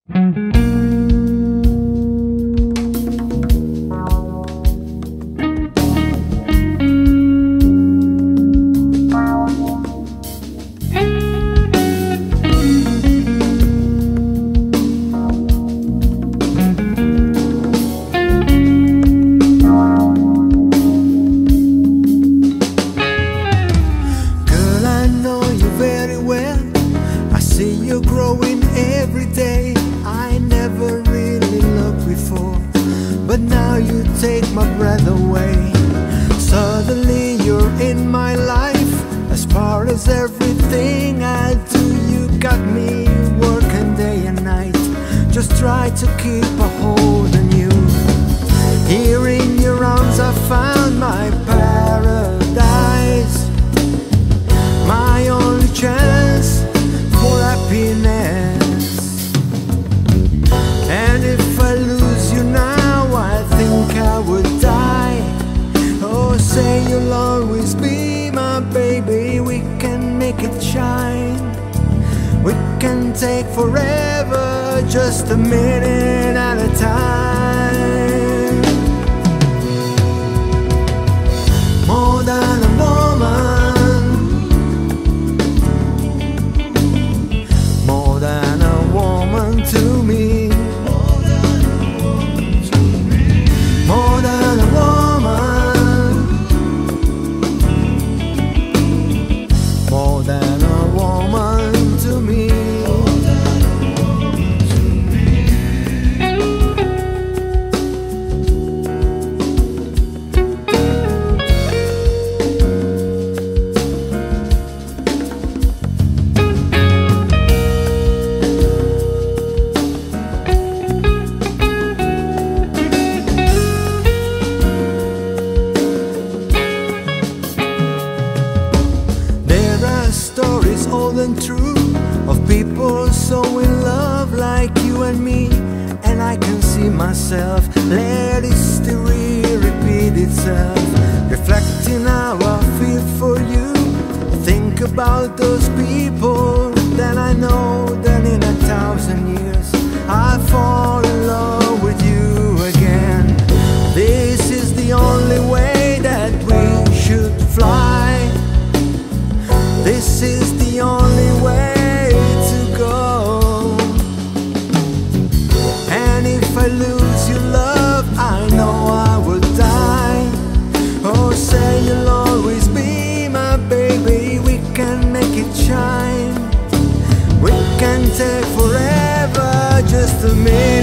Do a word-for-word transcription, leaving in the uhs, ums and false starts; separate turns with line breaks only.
But now you take my breath away. Suddenly you're in my life. As far as everything I do, you got me working day and night. Just try to keep a hold on you. Here in your arms I found my paradise, my only chance for happiness. And if I lose you now, I think I would die. Oh, say you'll always be my baby. We can make it shine. We can take forever, just a minute at a time. More than a woman, more than a woman to me. More than a woman, more than a woman to me. Stories old and true of people so in love like you and me. And I can see myself, let history repeat itself, reflecting how I feel for you. Think about those people that I know, that in a thousand years I fall in love with you again. This is the only way that we should fly. This is the only way to go. And if I lose your love, I know I will die. Oh, say you'll always be my baby. We can make it shine. We can take forever, just a minute.